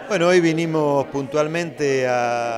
Bueno, hoy vinimos puntualmente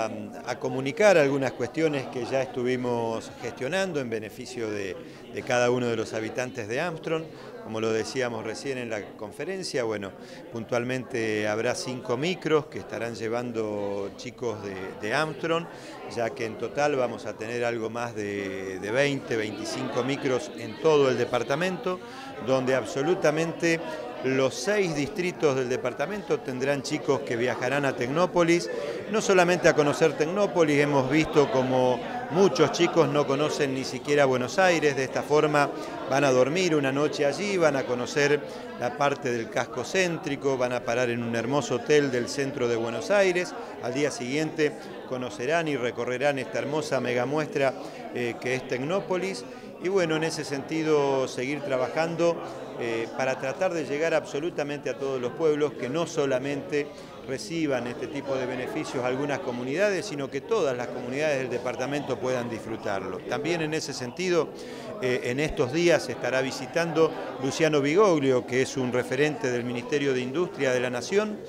a comunicar algunas cuestiones que ya estuvimos gestionando en beneficio de cada uno de los habitantes de Armstrong. Como lo decíamos recién en la conferencia, bueno, puntualmente habrá 5 micros que estarán llevando chicos de Armstrong, ya que en total vamos a tener algo más de 20, 25 micros en todo el departamento, donde absolutamente los 6 distritos del departamento tendrán chicos que viajarán a Tecnópolis, no solamente a conocer Tecnópolis, hemos visto como muchos chicos no conocen ni siquiera Buenos Aires. De esta forma van a dormir una noche allí, van a conocer la parte del casco céntrico, van a parar en un hermoso hotel del centro de Buenos Aires, al día siguiente conocerán y recorrerán esta hermosa megamuestra que es Tecnópolis. Y bueno, en ese sentido seguir trabajando para tratar de llegar absolutamente a todos los pueblos, que no solamente reciban este tipo de beneficios algunas comunidades, sino que todas las comunidades del departamento puedan disfrutarlo. También en ese sentido, en estos días estará visitando Luciano Bigoglio, que es un referente del Ministerio de Industria de la Nación,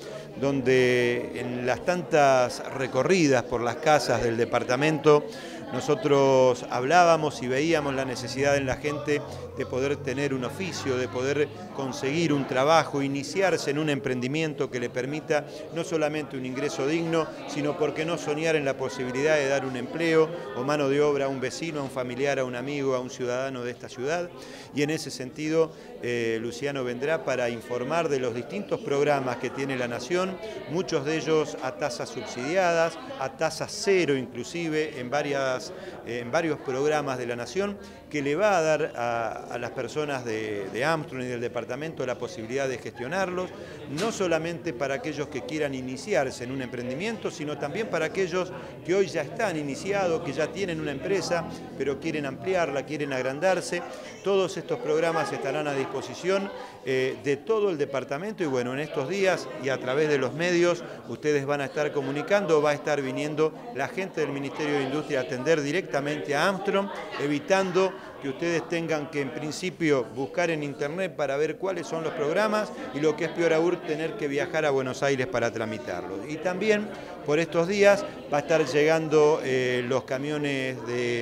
donde en las tantas recorridas por las casas del departamento nosotros hablábamos y veíamos la necesidad en la gente de poder tener un oficio, de poder conseguir un trabajo, iniciarse en un emprendimiento que le permita no solamente un ingreso digno, sino por qué no soñar en la posibilidad de dar un empleo o mano de obra a un vecino, a un familiar, a un amigo, a un ciudadano de esta ciudad. Y en ese sentido, Luciano vendrá para informar de los distintos programas que tiene la Nación, muchos de ellos a tasas subsidiadas, a tasa cero inclusive en varios programas de la Nación, que le va a dar a las personas de Armstrong y del departamento la posibilidad de gestionarlos, no solamente para aquellos que quieran iniciarse en un emprendimiento, sino también para aquellos que hoy ya están iniciados, que ya tienen una empresa, pero quieren ampliarla, quieren agrandarse. Todos estos programas estarán a disposición de todo el departamento y bueno, en estos días y a través de los medios ustedes van a estar comunicando, va a estar viniendo la gente del Ministerio de Industria a atender directamente a Armstrong, evitando que ustedes tengan que en principio buscar en internet para ver cuáles son los programas y lo que es peor aún tener que viajar a Buenos Aires para tramitarlos. Y también por estos días va a estar llegando los camiones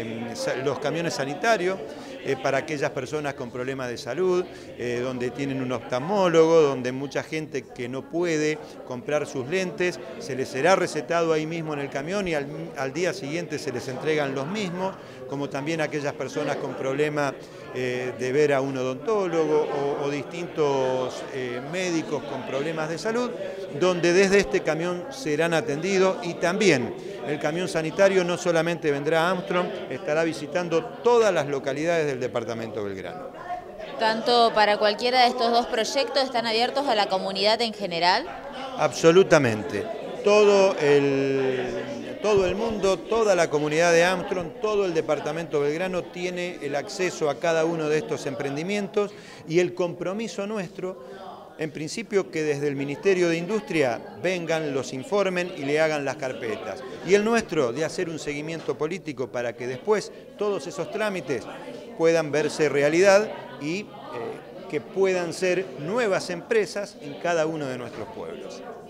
sanitarios para aquellas personas con problemas de salud, donde tienen un oftalmólogo, donde mucha gente que no puede comprar sus lentes, se les será recetado ahí mismo en el camión y al día siguiente se les entregan los mismos, como también aquellas personas con problemas de ver a un odontólogo o distintos médicos con problemas de salud, donde desde este camión serán atendidos. Y también el camión sanitario no solamente vendrá a Armstrong, estará visitando todas las localidades del departamento Belgrano. ¿Tanto para cualquiera de estos dos proyectos están abiertos a la comunidad en general? Absolutamente. Todo el mundo, toda la comunidad de Armstrong, todo el departamento Belgrano tiene el acceso a cada uno de estos emprendimientos y el compromiso nuestro, en principio, que desde el Ministerio de Industria vengan, los informen y le hagan las carpetas. Y el nuestro, de hacer un seguimiento político para que después todos esos trámites puedan verse realidad y que puedan ser nuevas empresas en cada uno de nuestros pueblos.